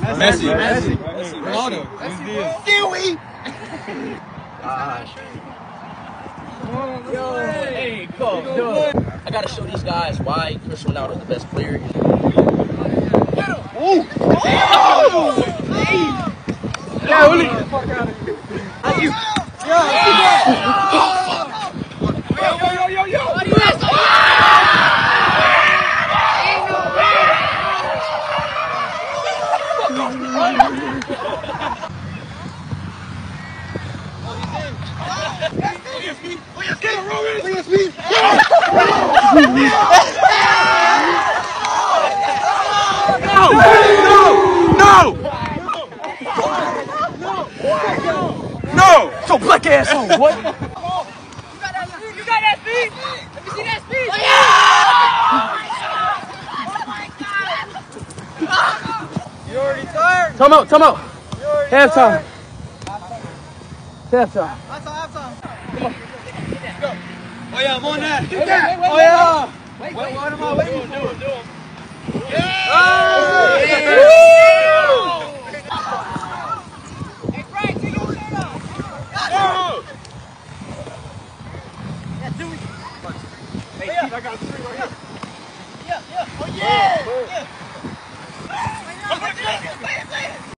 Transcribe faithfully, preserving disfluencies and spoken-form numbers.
Messi. Messi. Messi. Ronaldo. Dewey. Gosh. Yo, hey, go, do it. I gotta show these guys why Cristiano Ronaldo is the best player. Oh! Yeah, Uli. Yo! Yo, yo, yo, yo! Get him, Roman! IShowSpeed! No! No! No! No! So black ass on what? You got that speed? You got that speed? Let me see that speed. Oh, yeah! You already tired? Time out, time out. Halftime. Halftime. Oh yeah, I'm on that. Get that. Oh yeah. Wait, What, wait. what am I waiting for? Do it, do it. Yeah! Hey, Frank, take your shirt off. Yeah, do it. Hey, I got three right here. Yeah, yeah. Oh, yeah. Yeah.